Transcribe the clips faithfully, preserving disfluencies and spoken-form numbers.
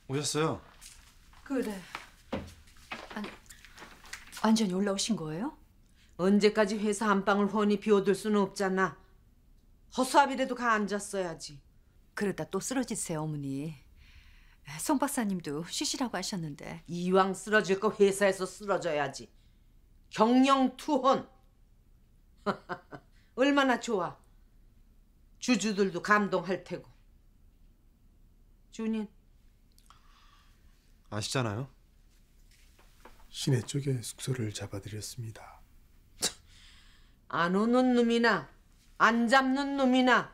오셨어요? 그래. 아니, 완전히 올라오신 거예요? 언제까지 회사 안방을 훤히 비워둘 수는 없잖아. 허수아비라도 가 앉았어야지. 그러다 또 쓰러지세요, 어머니. 송 박사님도 쉬시라고 하셨는데. 이왕 쓰러질 거 회사에서 쓰러져야지. 경영투혼. 얼마나 좋아. 주주들도 감동할 테고. 준인. 아시잖아요. 시내 쪽에 숙소를 잡아드렸습니다. 안 오는 놈이나 안 잡는 놈이나.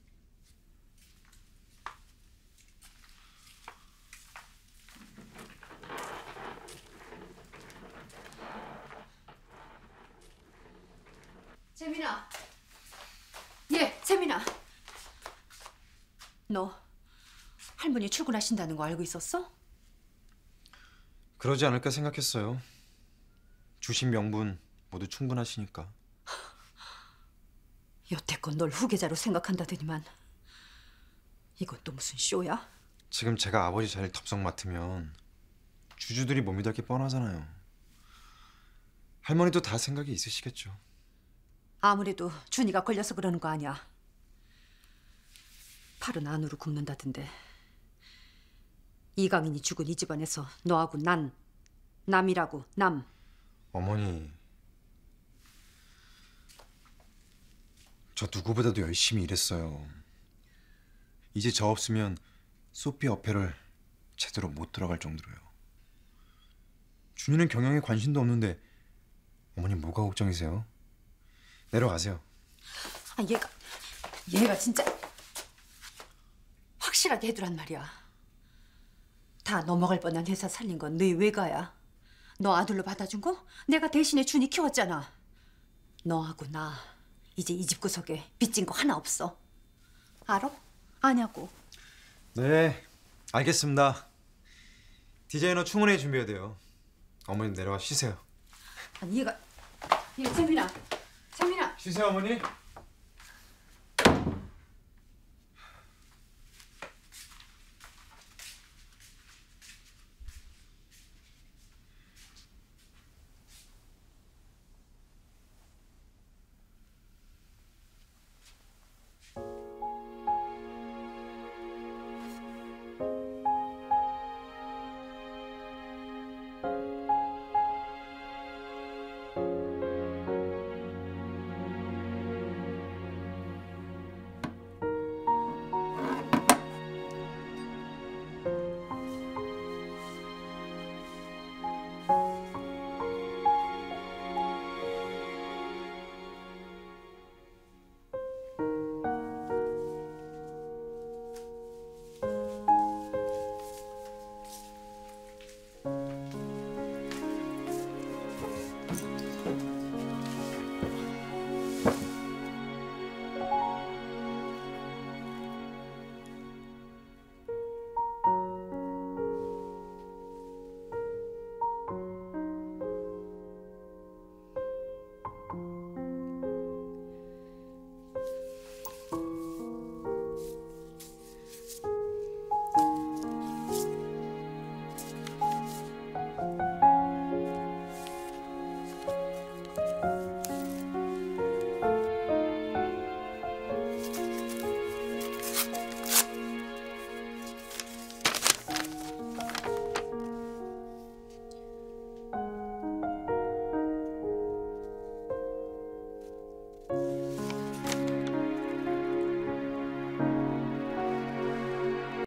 재민아. 예, 재민아. 너 할머니 출근하신다는 거 알고 있었어? 그러지 않을까 생각했어요. 주신 명분 모두 충분하시니까. 여태껏 널 후계자로 생각한다더니만 이건 또 무슨 쇼야? 지금 제가 아버지 자리를 덥석 맡으면 주주들이 못 믿을 게 뻔하잖아요. 할머니도 다 생각이 있으시겠죠. 아무래도 준이가 걸려서 그러는 거 아니야. 팔은 안으로 굽는다던데. 이강인이 죽은 이 집안에서 너하고 난, 남이라고, 남. 어머니, 저 누구보다도 열심히 일했어요. 이제 저 없으면 소피 어페럴 제대로 못 들어갈 정도로요. 준이는 경영에 관심도 없는데 어머니 뭐가 걱정이세요? 내려가세요. 아, 얘가, 얘가 진짜 확실하게 해두란 말이야. 다 넘어갈 뻔한 회사 살린 건 너희 외가야. 너 아들로 받아준 거 내가 대신에 준이 키웠잖아. 너하고 나 이제 이 집 구석에 빚진 거 하나 없어. 알아? 아냐고. 네, 알겠습니다. 디자이너 충원회 준비해야 돼요. 어머님 내려와 쉬세요. 아니 얘가, 얘 재민아, 재민아. 쉬세요, 어머니.